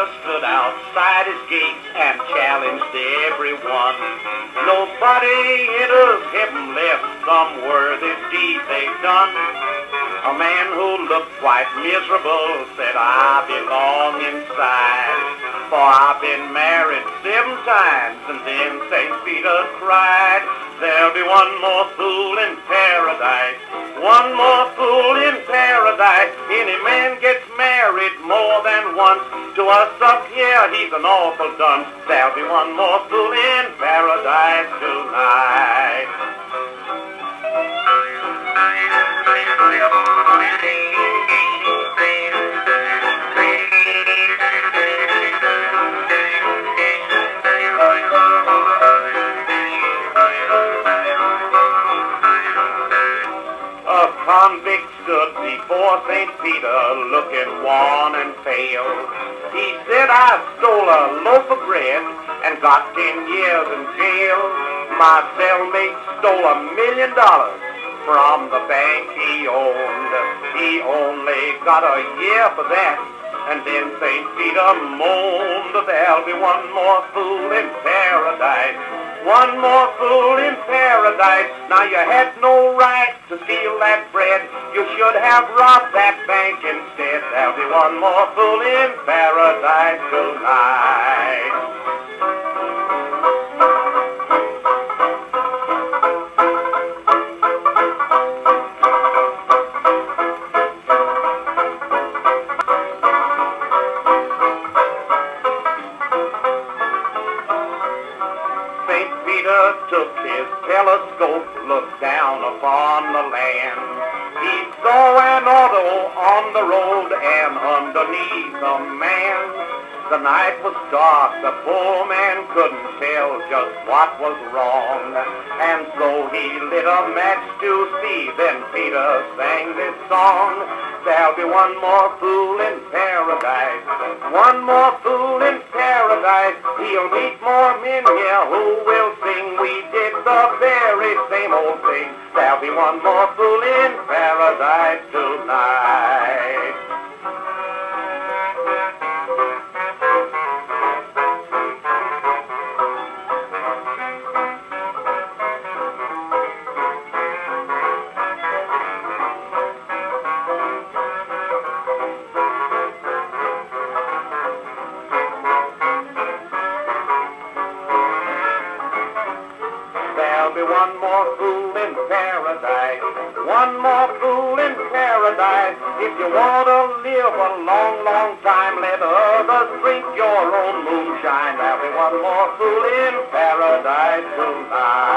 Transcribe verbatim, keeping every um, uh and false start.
stood outside his gates and challenged everyone. Nobody enters heaven left some worthy deed they've done. A man who looked quite miserable said, I belong inside, for I've been married seven times. And then Saint Peter cried, there'll be one more fool in paradise, one more fool in paradise. Any man gets married more than once. To us up here, he's an awful dunce. There'll be one more fool in paradise tonight. A convict stood before Saint Peter looking worn and pale. He said, I stole a loaf of bread and got ten years in jail. My cellmate stole a million dollars from the bank he owned. He only got a year for that. And then Saint Peter moaned, there'll be one more fool in paradise, one more fool in paradise. Now you had no right to steal that bread. You should have robbed that bank instead. There'll be one more fool in paradise tonight. Took his telescope, looked down upon the land. He saw an auto on the road and underneath a man. The night was dark, the poor man couldn't tell just what was wrong. And so he lit a match to see, then Peter sang this song. There'll be one more fool in paradise, one more fool in paradise. He'll meet more men here who will sing, we did the very same old thing. There'll be one more fool in paradise tonight. There'll be one more fool in paradise, one more fool in paradise. If you want to live a long, long time, let others drink your own moonshine. There'll be one more fool in paradise tonight.